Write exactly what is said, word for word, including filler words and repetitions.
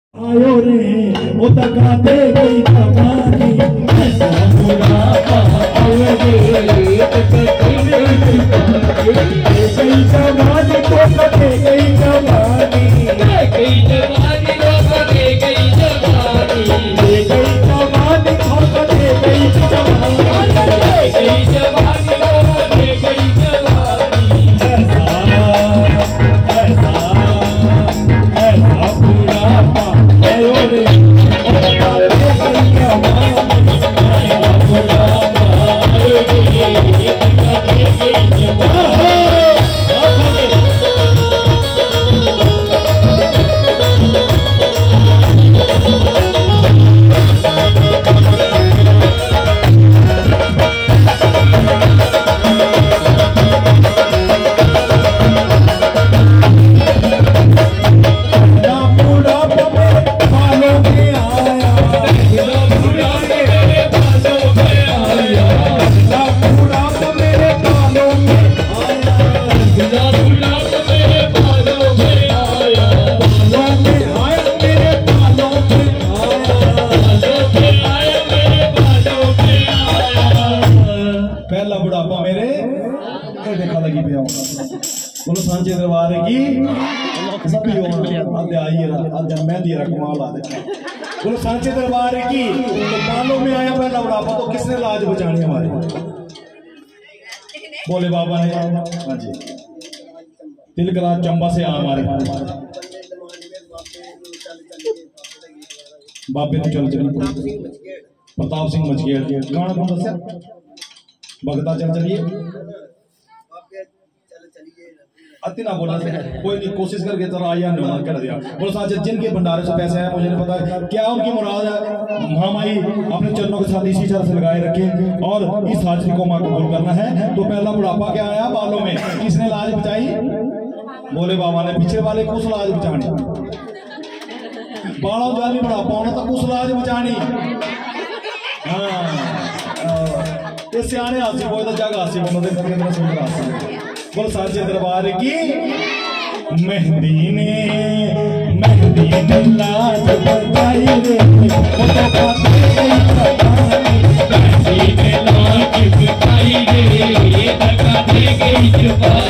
आयो रे वो तका दे गई जवानी ऐसा बुढ़ापा आयो रे तका दे गई जवानी को दे गई जवानी दे गई जवानी को दे गई जवानी दे गई जवानी को दे गई जवानी दे गई जवानी को दे गई जवानी ऐसा ऐसा ऐसा बुढ़ापा बोलो सांचे दरबार की सभी बोलो सांचे दरबार की। तो बालों में आया पहला बुढ़ापा तो किसने लाज बचानी हमारी? बोले बाबा ने। हाँ जी तिलकला चंबा से आ हमारे बाबे तो चल चलिए प्रताप सिंह मचकेड़ गाना कौन दस भगता चल चलिए अति ना बोला कोई नहीं कोशिश करके तो आया नहीं कर दिया। बोलो साथ जिनके भंडारे से पैसे आए मुझे नहीं पता क्या उनकी मुराद है। महामाई अपने चरणों के साथ इसी तरह से लगाए रखे और इस हाजिरी को मां कबूल करना है। तो पहला बुढ़ापा क्या आया बालों में, किसने लाज बचाई? बोले बाबा ने। पीछे वाले कुछ लाज बचानी बालों जानी बुढ़ापा होना तो कुछ लाज बचानी। हाँ ये सियाने हासी बोल तो जग हासी बोलो सुंदर हासी। बोल सांचे दरबार की। मेहंदी ने मेहंदी ने लाज बचाई रे वो तो बातें गई मेहंदी ने लाज बचाई रे ये तका दे गई जवानी